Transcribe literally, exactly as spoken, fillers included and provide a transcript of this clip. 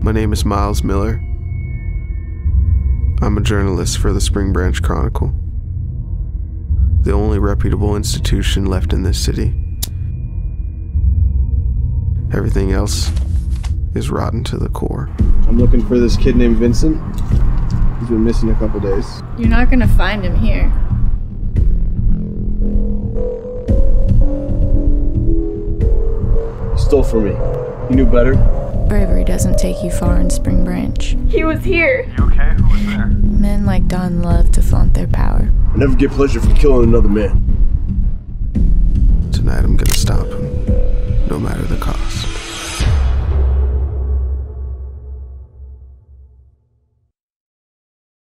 My name is Miles Miller. I'm a journalist for the Spring Branch Chronicle, the only reputable institution left in this city. Everything else is rotten to the core. I'm looking for this kid named Vincent. He's been missing a couple days. You're not gonna find him here. He stole from me. He knew better. Bravery doesn't take you far in Spring Branch. He was here. You okay? Who was there? Men like Don love to flaunt their power. I never get pleasure from killing another man. Tonight I'm gonna stop him, no matter the cost.